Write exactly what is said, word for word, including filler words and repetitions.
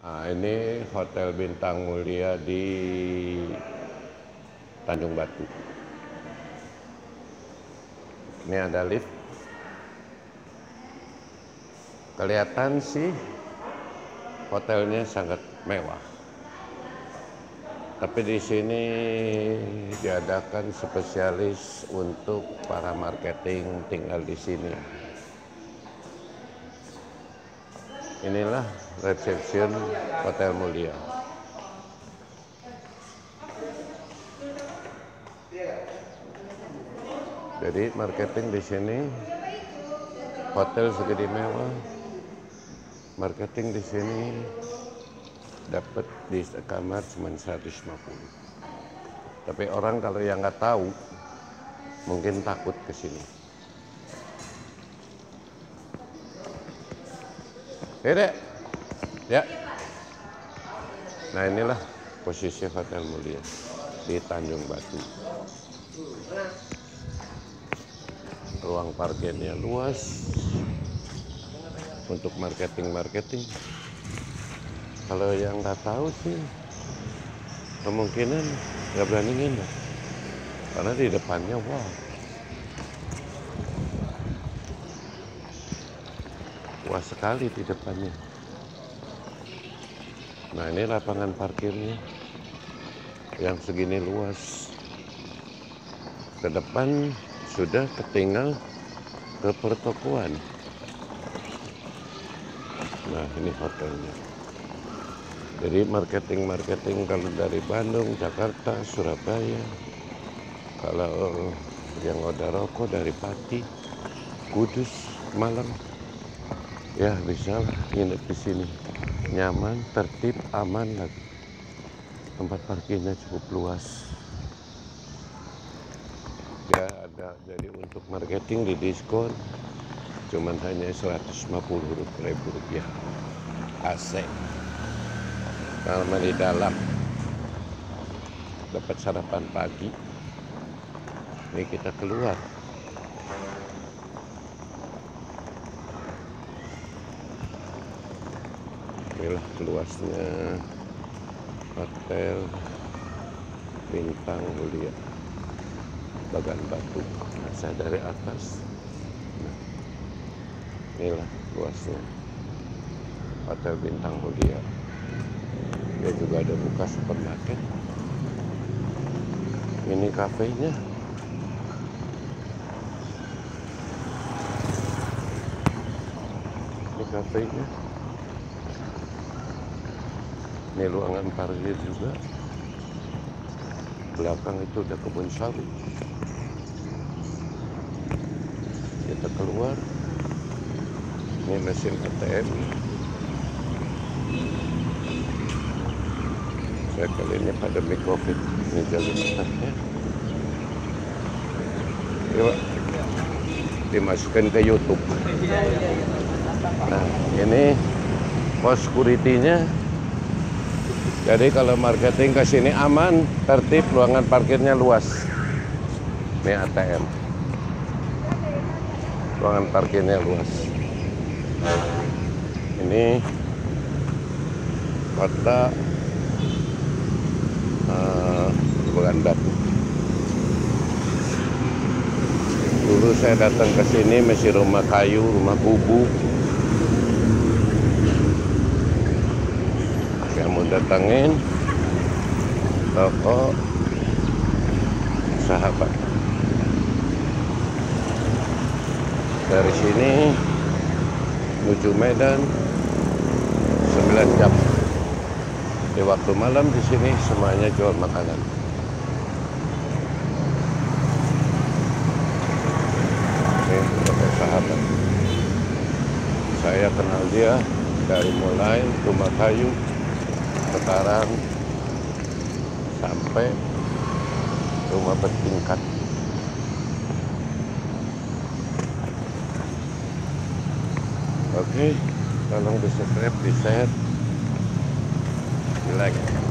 Nah, ini Hotel Bintang Mulia di Tanjung Batu. Ini ada lift. Kelihatan sih hotelnya sangat mewah. Tapi di sini diadakan spesialis untuk para marketing tinggal di sini. Inilah resepsi Hotel Mulia. Jadi marketing di sini, hotel segede mewah, marketing di sini dapat di kamar cuma seratus lima puluh. Tapi orang kalau yang nggak tahu, mungkin takut ke sini. Dek, ya. Nah inilah posisi Hotel Mulia di Tanjung Batu. Ruang parkirnya luas untuk marketing-marketing. Kalau yang nggak tahu sih, kemungkinan nggak berani nginep. Karena di depannya wow. Luas sekali di depannya. Nah ini lapangan parkirnya yang segini luas. Ke depan sudah ketinggal ke pertokoan. Nah ini hotelnya. Jadi marketing-marketing kalau dari Bandung, Jakarta, Surabaya. Kalau yang udah rokok dari Pati, Kudus, Malang. Ya bisa nginep di sini, nyaman, tertib, aman lagi. Tempat parkirnya cukup luas. Ya ada, jadi untuk marketing di diskon, cuman hanya seratus lima puluh ribu rupiah. A C. Kalau di dalam dapat sarapan pagi. Ini kita keluar. Inilah luasnya Hotel Bintang Mulia Bagan Batu. Nah, saya dari atas. Nah, inilah luasnya Hotel Bintang Mulia. Dia juga ada buka supermarket. Ini kafenya. Ini kafenya. Ini ruangan parkir juga. Belakang itu udah kebun sawit. Kita keluar. Ini mesin A T M. Saya kali ini pandemi COVID. Ini jalur startnya. Yuk, dimasukkan ke YouTube. Nah, ini pos security-nya. Jadi kalau marketing ke sini aman, tertib, ruangan parkirnya luas. Ini A T M. Ruangan parkirnya luas. Ini kota uh, Bagan Batu. Dulu saya datang ke sini masih rumah kayu, rumah kubu. Kamu datangin toko Sahabat. Dari sini menuju Medan sembilan jam. Di waktu malam di sini semuanya jual makanan. Ini toko Sahabat. Saya kenal dia dari mulai rumah kayu sekarang sampai rumah bertingkat. Oke, tolong di subscribe, di share, di like.